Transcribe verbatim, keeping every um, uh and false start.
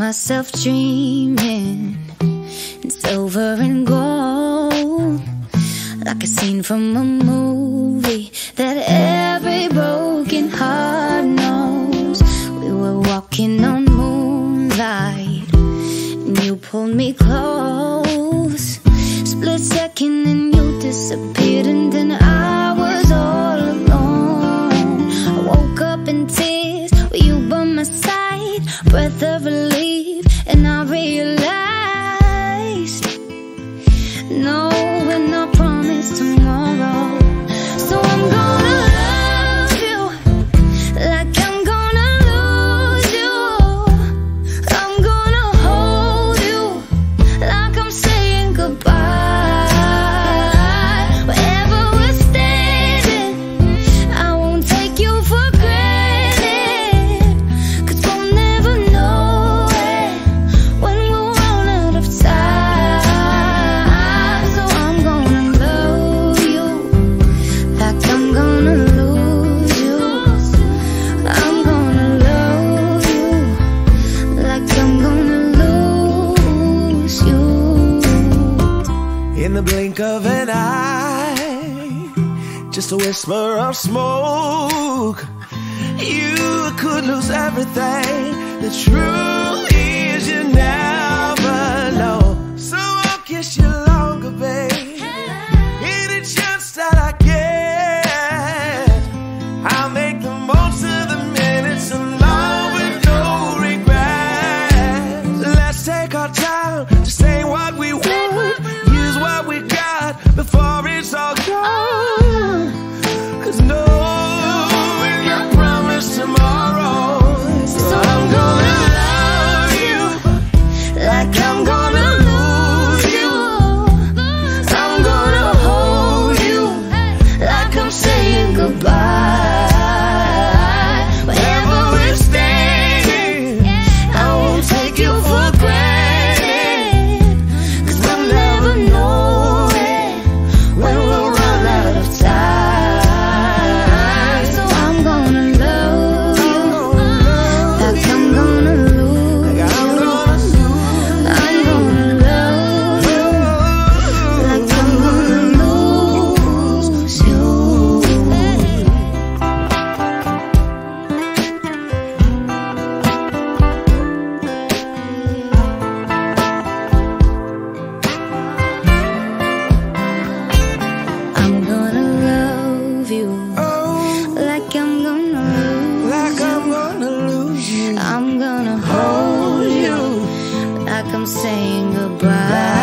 myself dreaming in silver and gold, like a scene from a movie that every broken heart knows. We were walking on moonlight and you pulled me close. Split second and you disappeared, and then I was all alone. I woke up in tears with you by my side, breath of relief, and I realized no, we're not promised tomorrow. So I'm gonna love you like I'm gonna lose you. I'm gonna hold you like I'm saying goodbye. Wherever we're standing, I won't take you for granted, 'cause we'll never know it when we'll run out of time. So I'm gonna love you like I'm gonna lose you. I'm gonna love you like I'm gonna lose you. In the blink of an eye, just a whisper of smoke, you could lose everything. The truth is you never know. So I'll kiss you longer, babe. Any chance that I get, I'll make the most of the minutes alone with no regrets. Let's take our time to say what we want, use what we got before it's all gone. 'Cause no, we're not promised tomorrow. So I'm gonna love you like I'm gonna lose you. I'm gonna hold you like I'm saying goodbye. Wherever we're standing, I won't take you for granted, 'cause we'll never know it when we'll run out of time. So I'm gonna love you like I'm gonna lose you. I'm gonna love you like I'm gonna lose you. I'm gonna love you like I'm gonna lose Like I'm gonna lose you. I'm gonna hold you like I'm saying goodbye.